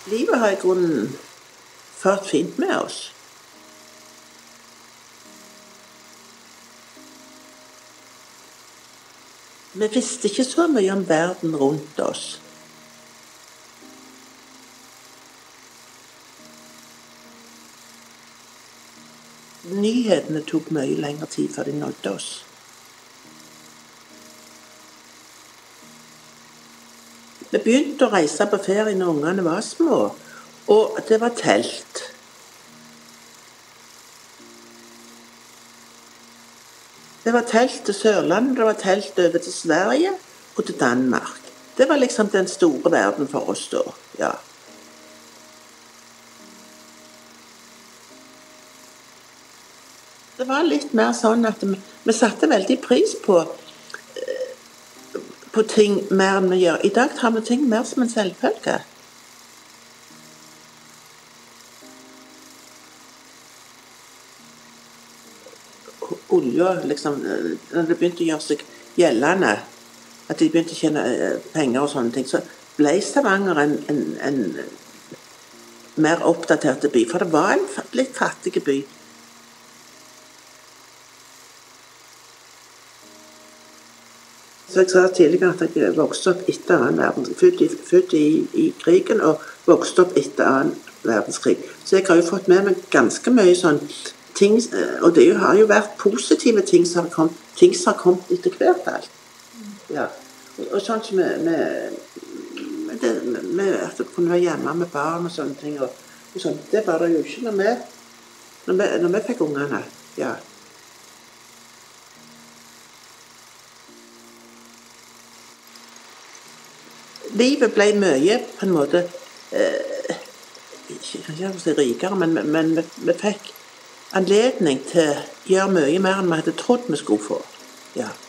Livet har i grunnen ført fint med oss. Vi visste ikke så mye om verden rundt oss. Nyhetene tok mye lengre tid før de nådde oss. Vi begynte å reise på ferie når ungene var små, og det var telt. Det var telt til Sørlandet, det var telt over til Sverige og til Danmark. Det var liksom den store verden for oss da, ja. Det var litt mer sånn at vi satte veldig pris på ting mer enn vi gjør. I dag tar vi ting mer som en selvfølge. Olja, liksom, når det begynte å gjøre seg gjeldende, at de begynte å tjene penger og sånne ting, så ble Stavanger en mer oppdatert by, for det var en litt fattig by. Så jeg sa tidligere at jeg vokste opp etter annen verdenskrig, født i krigen og vokste opp etter annen verdenskrig. Så jeg har jo fått med meg ganske mye sånn ting, og det har jo vært positive ting som har kommet etter hvert alt. Ja. Og sånn som at det kunne være hjemme med barn og sånne ting, og sånn. Det var det jo ikke når vi fikk ungene, ja. Livet ble mye på en måte ikke rikere, men vi fikk anledning til å gjøre mye mer enn vi hadde trodd vi skulle få. Ja.